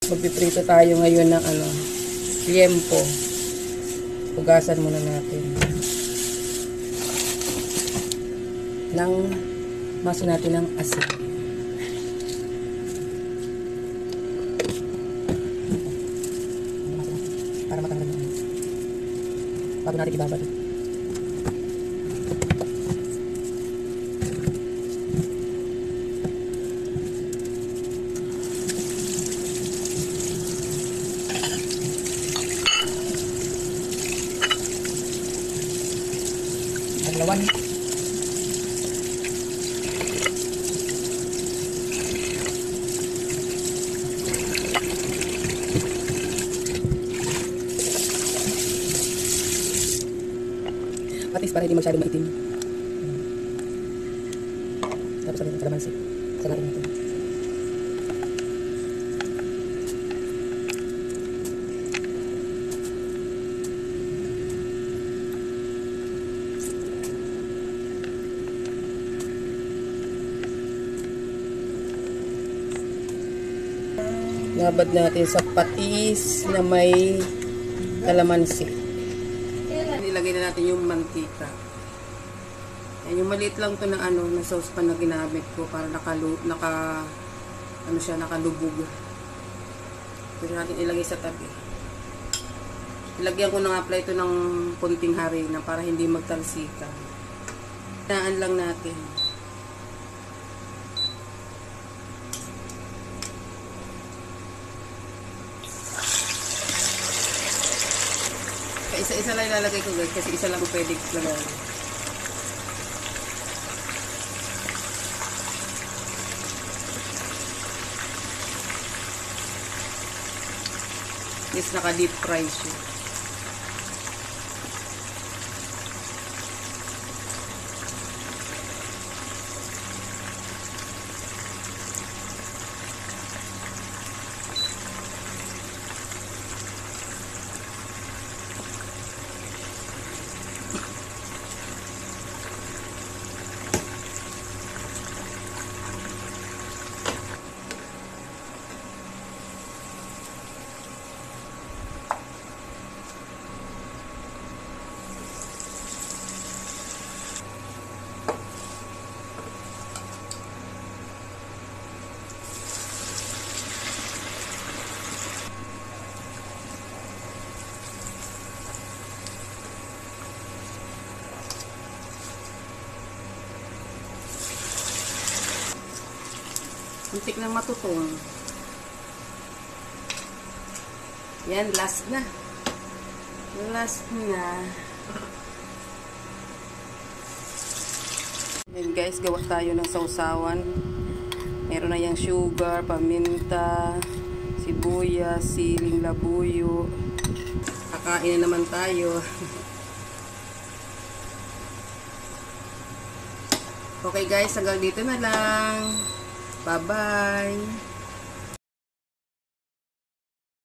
Magpiprito tayo ngayon ng liempo. Hugasan muna natin. Maso natin ng asin. Para matanggal yung bago natin ibabad. Lawan. Patis para hindi masyadong maitim. Tapos natin kalamansi. Sanain natin. Nabad natin sa patis na may kalamansi. Nilagay na natin yung mantika. Yan, yung maliit lang to na na saucepan na ginamit ko para nakalubog. Pwede natin ilagay sa tabi. Ilagyan ko na nga pala ito ng kunting harina para hindi magtalsika. Hinaan lang natin. Isa-isa lang ilalagay ko guys kasi isa lang pwede lagay. This naka-deep fry siya. Muntik na matutong. Yan, last na. Last na. Then guys, gawa tayo ng sausawan. Meron na yung sugar, paminta, sibuyas, siling labuyo. Kakain na naman tayo. Okay guys, hanggang dito na lang. Bye-bye!